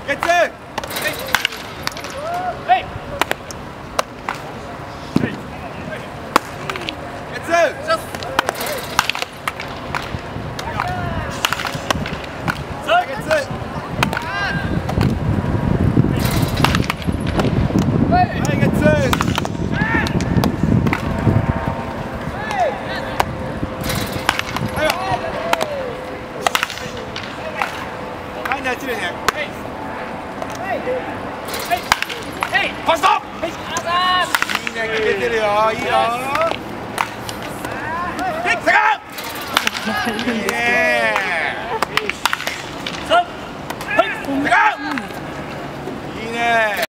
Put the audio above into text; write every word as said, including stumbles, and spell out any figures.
ゲッツーゲッツーパストいいね、決めてるよ、いいよセカンドいいねセカンドいいね